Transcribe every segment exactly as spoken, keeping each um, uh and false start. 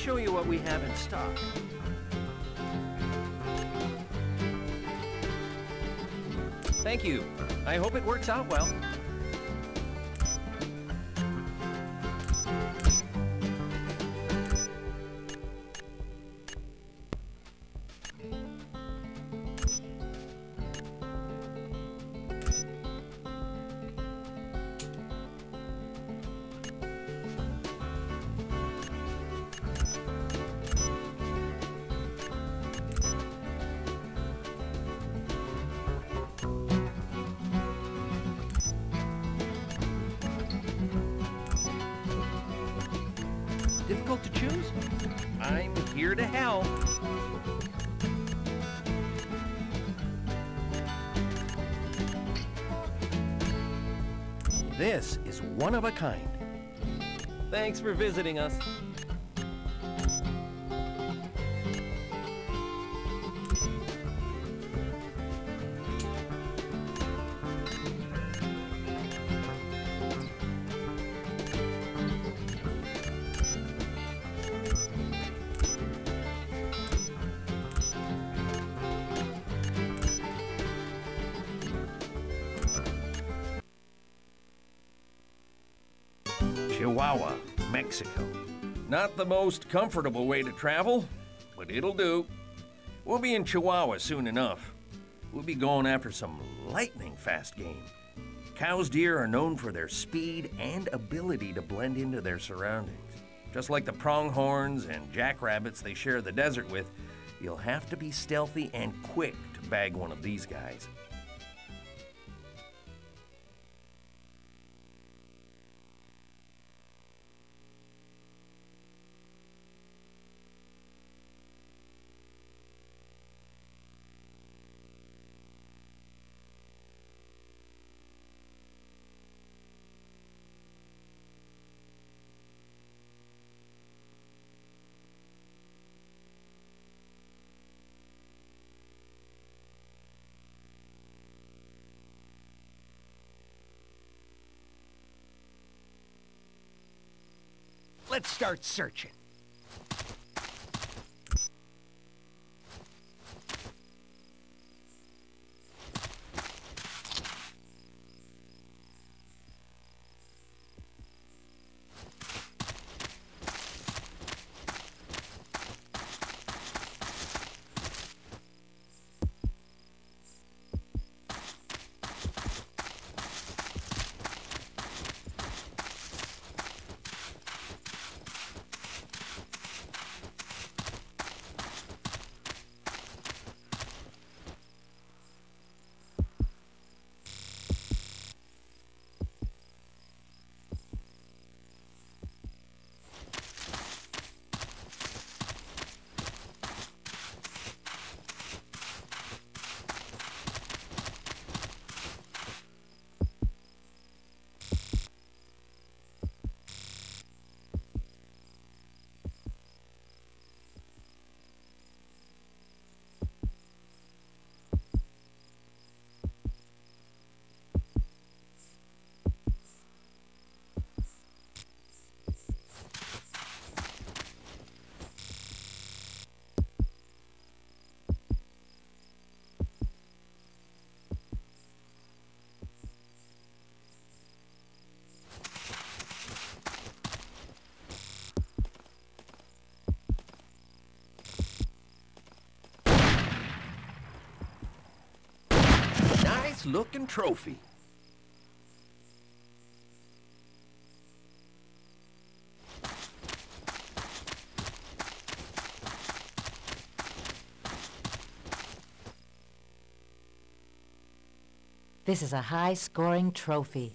show you what we have in stock. Thank you. I hope it works out well. Difficult to choose? I'm here to help. This is one of a kind. Thanks for visiting us. Chihuahua, Mexico. Not the most comfortable way to travel, but it'll do. We'll be in Chihuahua soon enough. We'll be going after some lightning fast game. Cow's deer are known for their speed and ability to blend into their surroundings. Just like the pronghorns and jackrabbits they share the desert with, you'll have to be stealthy and quick to bag one of these guys. Let's start searching. Looking trophy. This is a high-scoring trophy.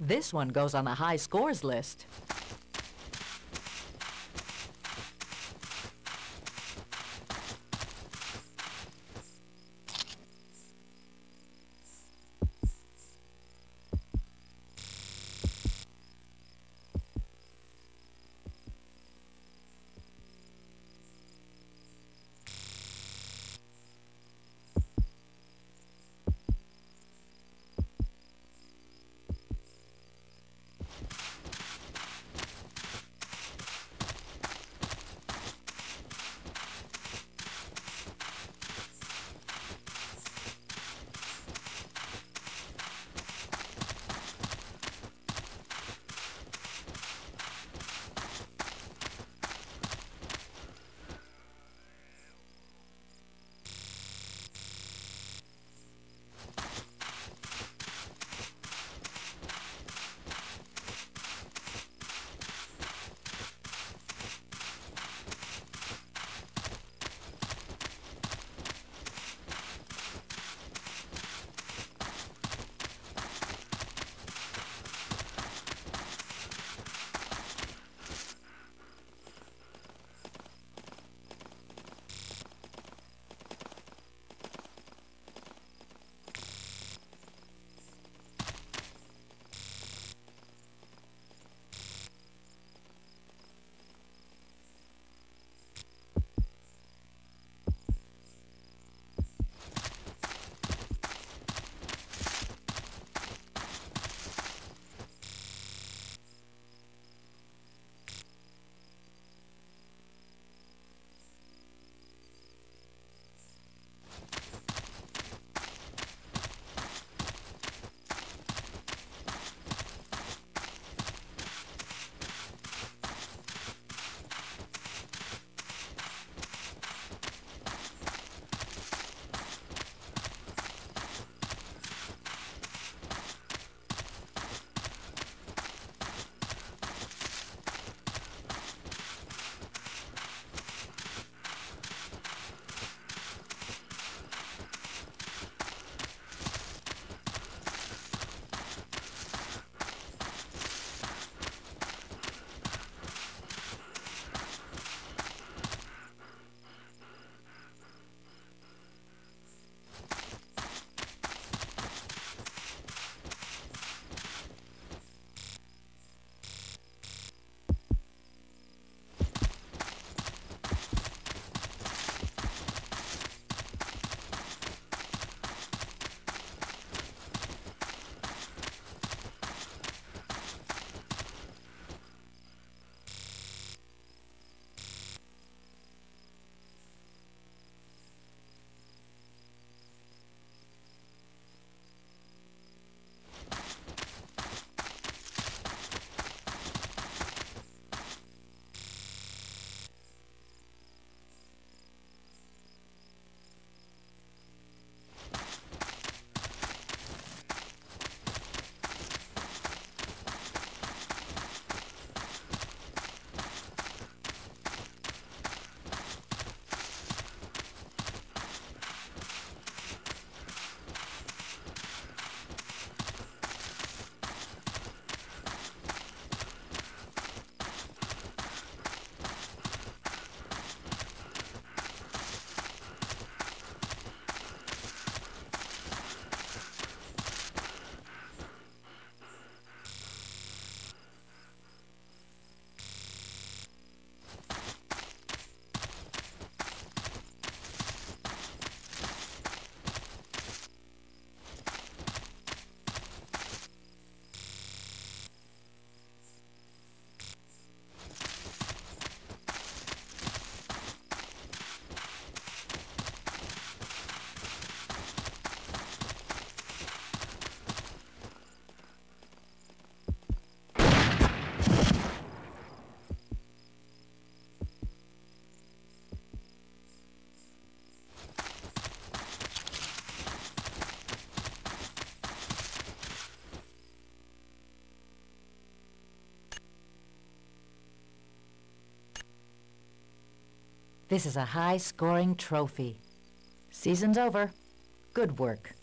This one goes on the high scores list. This is a high-scoring trophy. Season's over. Good work.